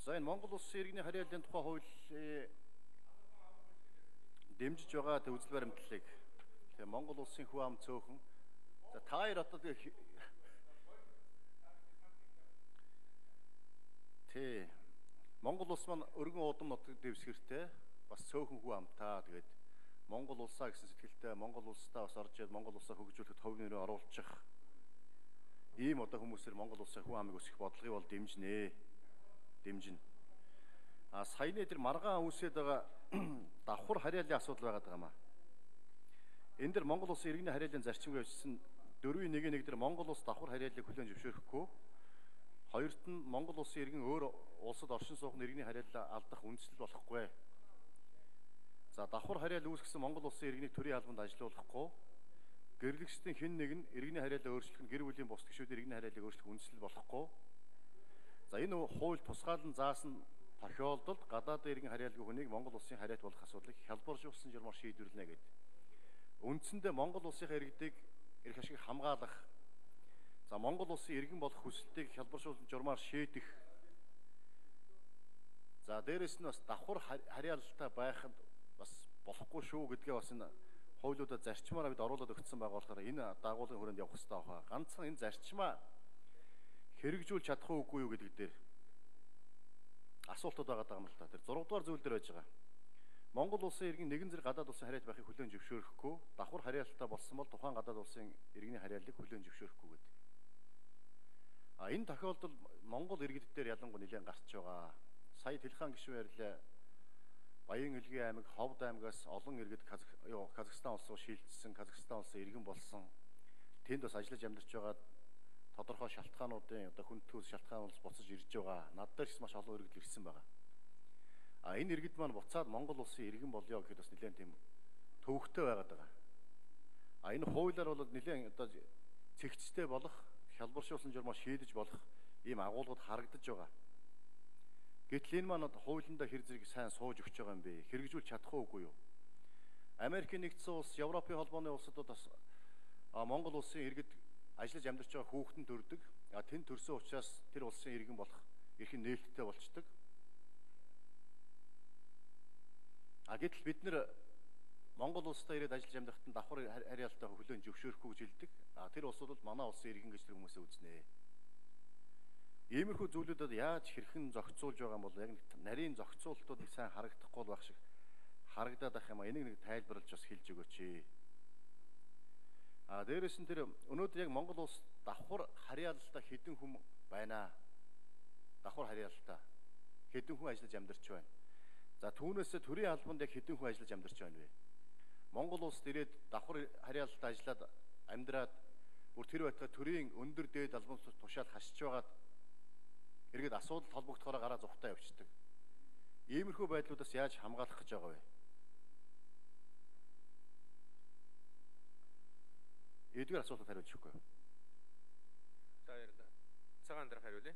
За энэ Монгол Улсын иргэний харьяаллын тухай хууль дэмжиж байгаа үзэл баримтлалыг тэгээ Монгол Улсын хүү ам цөөхөн за та хоёр одоо тий Монгол Улс маань өргөн удам нутаг дэвсгэртэй бас цөөхөн хүү амтаа тэгээд Монгол Улсаа гэсэн сэтгэлтэй Монгол Улстай бас орж ирээд Монгол Улсаа хөгжүүлэхэд хувь нэрээ оруулчих ийм одоо хүмүүсээр Монгол Улсын хүү амыг өсгөх бодлогыг бол дэмжинэ. Саяны тэр маргаан үүсээд байгаа давхар харьяаллын асуудал байгаад байгаа юм аа. Энэ дэр Монгол Улсын иргэний харьяаллын зарчимыг авчирсан 4.1 дээр Монгол Улс давхар харьяаллыг хүлээн зөвшөөрөхгүй. Хоёрт нь Монгол Улсын иргэн өөр улсад оршин суух иргэний харьяаллаа алдах үндэслэл болохгүй. За давхар харьяал үүсгэсэн Монгол Улсын иргэнийг төрийн албанд ажилуулахгүй. Гэрлэгчдийн хэн нэг нь иргэний харьяаллаа өөрчлөх нь гэр бүлийн бус гишүүдийн иргэний харьяаллыг өөрчлөх үндэслэл болохгүй. За энэ хууль тусгаалan заасан тохиолдолд гадаадын иргэн харьяалгүй хүнийг Монгол Улсын харьяат болох асуудлыг хялбаржуулсан журмаар шийдвэрлэнэ гэдэг. Үндсэндээ Монгол Улсын иргэдийг эрх ашиг хамгаалах. За Монгол Улсын иргэн болох хүсэлтийг хялбаржуулсан журмаар шийдэх. За дээрэс нь бас давхар харьяалалтай байхад бас болохгүй шүү гэдгээ бас энэ хуулиудад зарчмаараа бид оруулаад өгсөн байгаа болохоор энэ дагуулгын хүрээнд явах хэрэгтэй байна. Ганцхан энэ зарчмаа хэрэгжүүлж чадах уугүй юу гэдэг дээр асуултууд байгаа юм л та. Тэр 6 дугаар зүйл дээр байж байгаа. Монгол Улсын иргэн нэгэн зэрэг гадаад улсын харьяат байхыг хүлээн зөвшөөрөхгүй, давхар харьяалалтай болсон бол тухайн гадаад улсын иргэний харьяаллыг хүлээн зөвшөөрөхгүй гэдэг. Энэ тохиолдол Монгол иргэд дээр ялангуяа нэлээд гарч байгаа. Сая Тэлхан гишүүн ярьлаа. Баян Илгийн аймаг, Ховд аймагаас олон иргэд Казахстан улс руу шилжсэн, Казахстан улсын иргэн болсон. Тэнд бас ажиллаж амьдарч байгаа тодорхой шалтгаануудын одоо хүн төс шалтгаанууд буцаж ирж байгаа. Над дээр ч маш олон иргэд ирсэн байгаа. Энэ иргэд маань буцаад Монгол улсын иргэн болёо гэхэд бас нэлээд тийм төвөгтэй байгаад байгаа. Энэ хуулиар бол нэлээд одоо цэгцтэй болох, хялбаршуулсан журмаар шийдэж болох ийм агуулгууд харагдаж байгаа. Гэтэл энэ маань хуулиндаа хэр зэрэг сайн сууж өгч байгаа юм бэ? Хэрэгжүүлж чадах уугүй юу? Америкийн нэгдсэн улс, Европын холбооны улсуудад бас Монгол улсын иргэд ажиллаж амьдарч байгаа хүүхдэн төрдөг. Тэнд төрсөн учраас тэр улсын иргэн болох эрхэн нээлттэй болчдөг. Гэтэл бид нэр Монгол улстай ирээд ажиллаж амьдархад нь давхар харьяалалтаа хүлээн зөвшөөрөхгүй гэж хэлдэг. Тэр улсууд бол манай улсын иргэн гэж тэр хүмүүсээ үзнэ. Иймэрхүү зүйлүүдэд яаж хэрхэн зохицуулж байгаа юм бол яг нэг нарийн зохицуултуудыг сайн харагдахгүй байх шиг харагдаад байх юм. Энийг нэг тайлбарлаж бас хэлж өгөөч. Дээрээс нь тэр өнөөдөр яг Монгол улс давхар харьяалалтаа хэдэн хүн байна. Давхар харьяалалтаа хэдэн хүн ажиллаж амьдарч байна. За түүнээсээ төрийн албанд яг хэдэн хүн ажиллаж амьдарч байна вэ? Монгол улсд ирээд давхар харьяалалтаа ажиллаад амьдраад бүр тэр байтугай төрийн өндөр дээд албан тушаал хасч байгаад эргээд асуудал холбогдохоор гараа зүхтаа явчихдаг. Иймэрхүү байдлуудаас яаж хамгаалах гэж байгаа вэ? Эдгээр асуултад хариулж өгөхгүй. За ярина. Цагаан дээр хариулъя.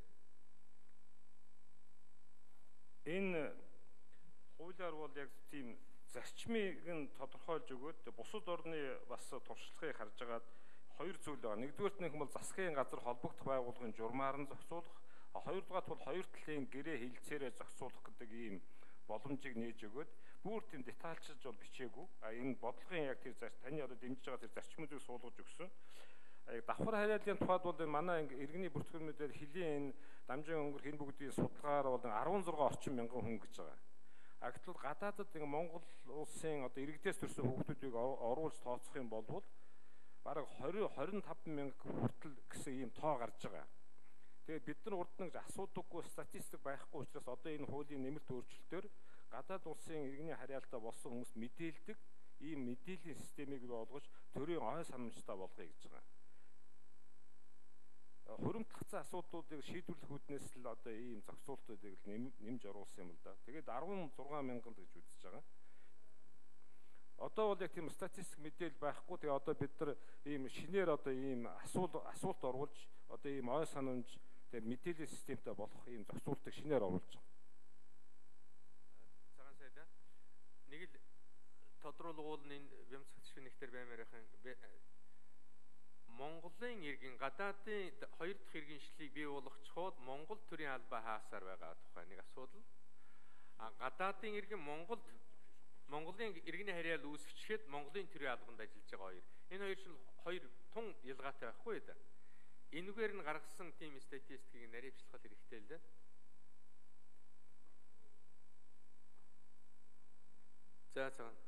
Энэ хуулиар бол яг тийм зарчмыг нь тодорхойлж өгөөд бусад орны бас туршлагыг харж агаад хоёр зүйл байгаа. Нэгдүгээрт нь бол засгийн газар холбогдох байгууллагын журмаар нь зохицуулах, хоёрдугаарт бол хоёр талын гэрээ хилцээрээ зохицуулах гэдэг ийм боломжийг нээж өгөөд бүр тийм детальчилж бол бичээгүй. Энэ бодлогын яг тэр таны одоо дэмжиж байгаа тэр зарчмуудыг суулгаж өгсөн. Давхар харьяаллын тухайд бол манай иргэний бүртгэгчнүүдээр хилийн энэ дамжин өнгөр хэн бүгдийн судалгаар бол 16 орчим мянган хүн гэж байгаа. Гэтэл гадаадад Монгол улсын одоо иргэдээс төрсэн хүүхдүүдийг оруулж тооцох юм бол бараг 20-25 мянга хүртэл гэсэн ийм тоо гарч байгаа. Тэгээд бид нар урд нь асуудаггүй статистик байхгүй учраас одоо энэ хуулийн нэмэлт өөрчлөлтөөр гадаад улсын иргэний харьяалалтаа болсон хүмүүст мэдээлдэг ийм мэдээллийн системийг бий болгож төрийн ой санамжтай болгоё гэж байгаа. Хуримтлагдсан асуудлуудыг шийдвэрлэх үүднээс л одоо ийм зохицуултуудыг нэмж оруулсан юм л да. Тэгээд 16 мянган гэж үзэж байгаа. Одоо бол яг тийм статистик мэдээлэл байхгүй. Тэгээ одоо бид нар ийм шинээр одоо ийм асуулт оруулж одоо ийм ой санамж тэгээ мэдээллийн системтэй болох ийм зохицуултыг шинээр оруулж байгаа. Цагаан сайда нэг л тодруулгуул энэ бямцгч нэгтэр баймаархан Монголын иргэн гадаадын хоёр дахь иргэншлийг бий болгочиход Монгол төрийн албаа хаасаар байгаа тухай нэг асуудал. Гадаадын иргэн Монголын иргэний харьяал үүсгэчихэд Монголын төрийн албанд ажиллаж байгаа хоёр. Энэ хоёр шил хоёр тун ялгаатай байхгүй да. Энэгээр нь гаргасан тийм статистикийг наривчлах хэрэгтэй л да. За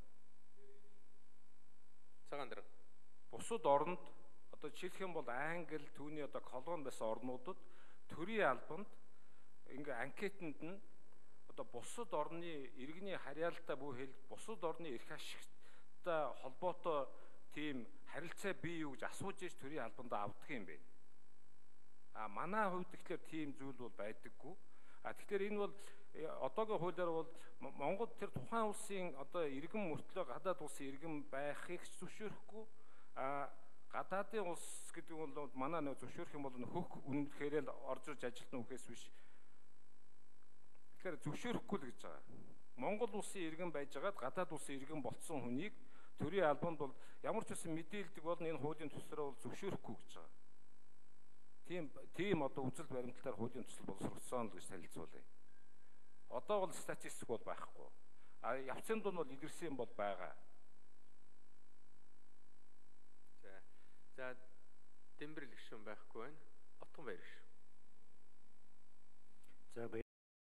цагаан дараа. Бусад оронд одоо жишээлх юм бол Англи, түүний одоо колони байсан орнуудад төрийн албанд ингээ анкетэнд нь одоо бусад орны иргэний харьяалтай буй хэл бусад орны эрх ашигтай холбоотой тийм харилцаа бий юу гэж асууж иж төрийн албанд авдаг юм бэ. Манай хувьд тэгэхээр тийм зүйл бол байдаггүй. Тэгэхээр энэ бол одоогийн хуулиар бол Монгол тэр тухайн улсын одоо иргэн мөртлөө гадаад улсын иргэн байхыг зөвшөөрөхгүй. Гадаадын улс гэдэг нь бол манай нэг зөвшөөрөх юм бол хөх үнэхээр л орж ирж ажилтна үхээс биш. Тэгэхээр зөвшөөрөхгүй л гэж байгаа. Монгол улсын иргэн байжгаад гадаад улсын иргэн болцсон хүнийг төрийн албанд бол ямар ч үсэн мэдээлдэг бол энэ хуулийн төслөөр бол зөвшөөрөхгүй гэж байгаа. Тийм одоо үзэл баримтлалаар хуулийн төсөл боловсруулсан л гэж танилцуулъя. Одоо бол статистик бол байхгүй. Явцын дунд бол илэрсэн бол байгаа. За Дэмбэрэл гишүүн байхгүй байна. Отгон баяр гишүүн. За